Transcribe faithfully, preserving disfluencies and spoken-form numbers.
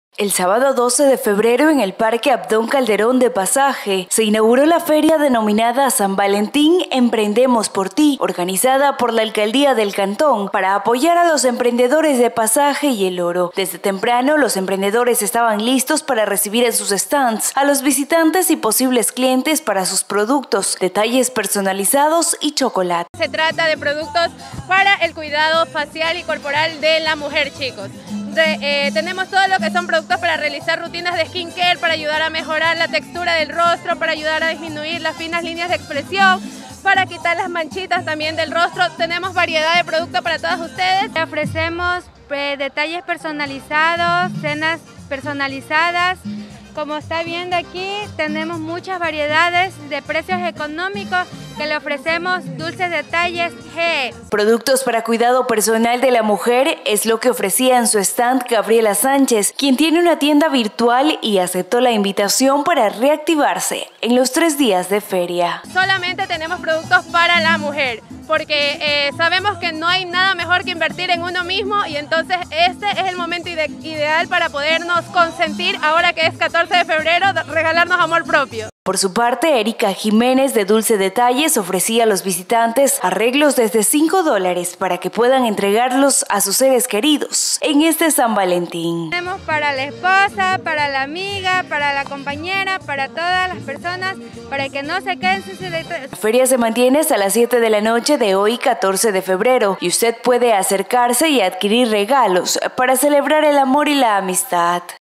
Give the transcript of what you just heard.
El sábado doce de febrero en el Parque Abdón Calderón de Pasaje se inauguró la feria denominada San Valentín Emprendemos por Ti, organizada por la Alcaldía del Cantón para apoyar a los emprendedores de Pasaje y El Oro. Desde temprano los emprendedores estaban listos para recibir en sus stands a los visitantes y posibles clientes para sus productos, detalles personalizados y chocolate. Se trata de productos para el cuidado facial y corporal de la mujer, chicos. De, eh, tenemos todo lo que son productos para realizar rutinas de skincare, para ayudar a mejorar la textura del rostro, para ayudar a disminuir las finas líneas de expresión, para quitar las manchitas también del rostro. Tenemos variedad de productos para todas ustedes. Le ofrecemos eh, detalles personalizados, cenas personalizadas. Como está viendo aquí, tenemos muchas variedades de precios económicos que le ofrecemos Dulces Detalles G. Productos para cuidado personal de la mujer es lo que ofrecía en su stand Gabriela Sánchez, quien tiene una tienda virtual y aceptó la invitación para reactivarse en los tres días de feria. Solamente tenemos productos para la mujer, porque eh, sabemos que no hay nada mejor que invertir en uno mismo y entonces este es el momento ide ideal para podernos consentir ahora que es catorce de febrero, regalarnos amor propio. Por su parte, Erika Jiménez de Dulce Detalles ofrecía a los visitantes arreglos desde cinco dólares para que puedan entregarlos a sus seres queridos en este San Valentín. Tenemos para la esposa, para la amiga, para la compañera, para todas las personas, para que no se queden sin sus detalles. La feria se mantiene hasta las siete de la noche de hoy, catorce de febrero, y usted puede acercarse y adquirir regalos para celebrar el amor y la amistad.